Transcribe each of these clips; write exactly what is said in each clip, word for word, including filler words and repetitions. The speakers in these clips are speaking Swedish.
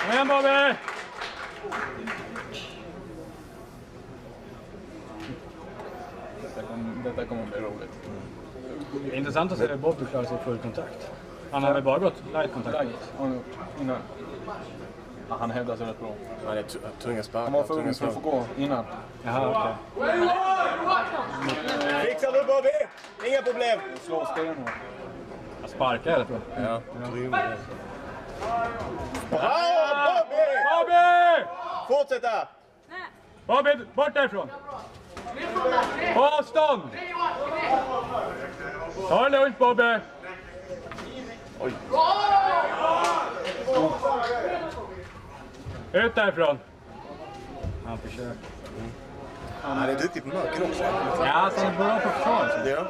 Kom igen Bobby! Detta kommer, detta kommer bli roligt. Det är intressant att se att Bobby klarar sig full kontakt. Han har väl bara gått light kontakt. Light, har han gjort innan. Ja, han hävdar sig rätt bra. Han är tunga sparkar. Han var för ung för att få gå innan. Jaha, okej. Fixar du Bobby! Inga problem! Slå stenhårt. Jag sparkar eller tror jag. Ja, grym. Bra Bobby! Bobby! Fortsätta! Bobby, bort därifrån! På avstånd! Ta det lugnt Bobby! Oj. Ut därifrån! Han försöker. Mm. Han är duktig på mörker också. Ja, alltså han är bra på försvar. Ja.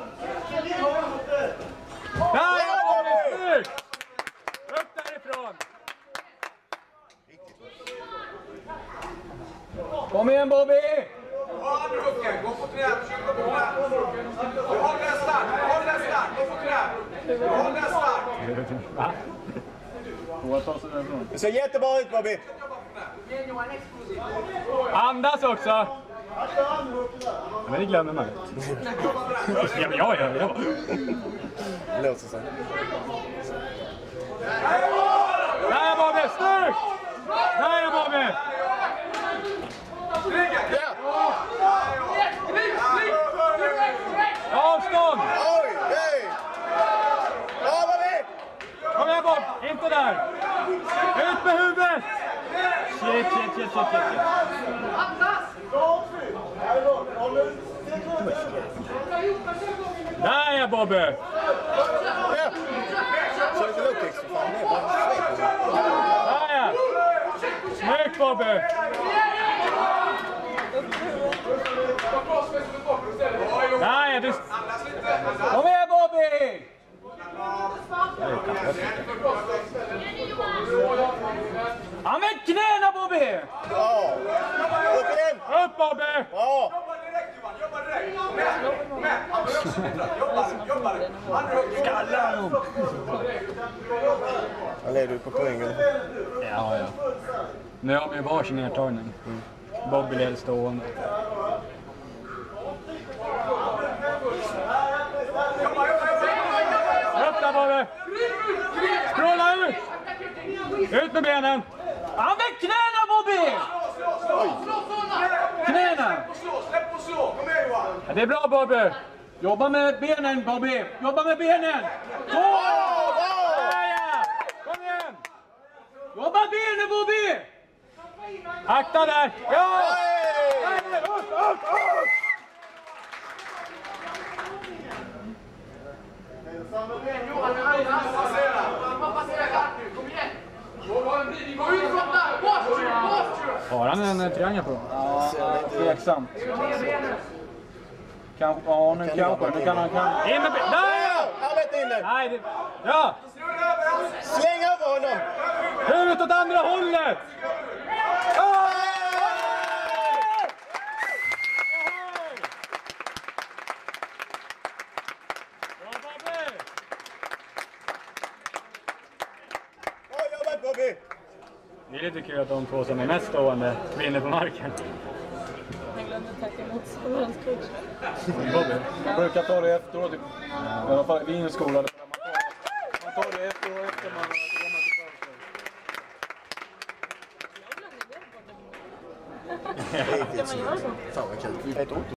Där är Bobby! Styr! Upp därifrån! Kom igen Bobby! Ja, du Hucke, gå på knä, försök gå på knä. Du håller den stark, håll den stark, gå på knä. Håll den stark. Va? Det ser jättebra ut Bobby! Andas också! Men det glömmer man inte. Ja, men jag gör det. Det låter så. Där Bobby, styr! Där är Bobby! Avstånd! Oj, hej! Bra Bobby! Kom igen Bob, inte där! Ut med huvudet! Shit, shit, shit, shit, shit. Där är Bobby! Ja! Så är det lågtext för fan, det är bara svep. Där är! Snyggt Bobby! Där är du! Kom igen Bobby! Använd knäna Bobby! Bra! Upp igen! Upp Bobby! Bra! Jobba direkt, jobba direkt. Med, med. Han behöver också splittra. Jobba, jobba. Han behöver Skallar! Han leder du på poängen. Ja, ja. Nu har vi varsin nedtagning. Bobby leder stående. Upp där Bobby! Skråla ut! Ut med benen! Använd knäna Bobby! Knäna! släpp och slå. Kom igen Johan. Ja, det är bra Bobby! Jobba med benen Bobby! Jobba med benen! Så! Där, ja! Kom igen! Jobba med benen Bobby! Akta där! Ja! Nej, upp, upp, upp! Johan, passera. Passera här nu. Kom igen. Gå ut från där. Posture, posture. Har han en triangel på? Ja, tveksamt. Kanske, ja nu kanske, nu kan han kan. In med benen! Där! Arbeta in den! Nej, det... Ja! Släng över honom! Huvudet åt andra hållet! Ja! Bra jobbat Bobby! Det är lite kul att de två som är mest stående vinner på marken. Jag glömde tacka emot skolans coach. Bobby, jag brukar ta det efteråt. I alla fall i vinskolan. Man tar det efteråt efter man har lämnat till pausen. Ska man göra så? Fan vad kul.